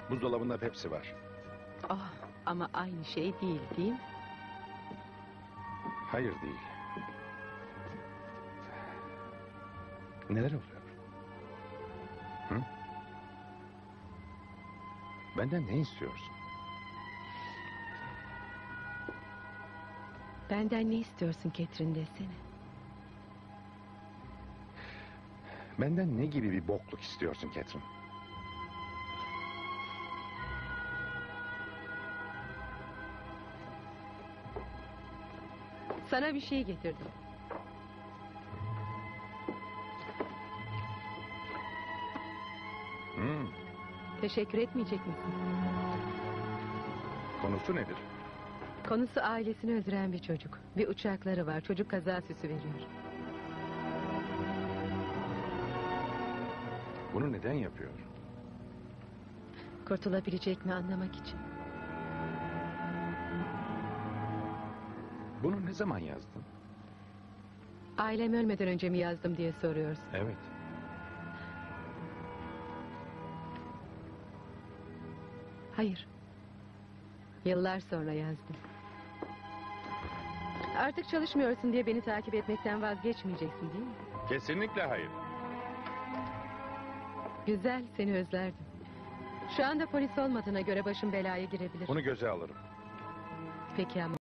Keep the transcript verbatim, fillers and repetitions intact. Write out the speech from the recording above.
Buzdolabında Pepsi var. Oh, ama aynı şey değil, değil mi? Hayır değil. Neler oluyor? Hı? Benden ne istiyorsun? Benden ne istiyorsun Catherine desene. Benden ne gibi bir bokluk istiyorsun Catherine? Sana bir şey getirdim. Hmm. Teşekkür etmeyecek misin? Konusu nedir? Konusu ailesini öldüren bir çocuk. Bir uçakları var. Çocuk kaza süsü veriyor. Bunu neden yapıyor? Kurtulabilecek mi anlamak için. Bunu ne zaman yazdın? Ailem ölmeden önce mi yazdım diye soruyorsun. Evet. Hayır. Yıllar sonra yazdım. Artık çalışmıyorsun diye beni takip etmekten vazgeçmeyeceksin değil mi? Kesinlikle hayır. Güzel, seni özlerdim. Şu anda polis olmadığına göre başım belaya girebilir. Bunu göze alırım. Peki ama...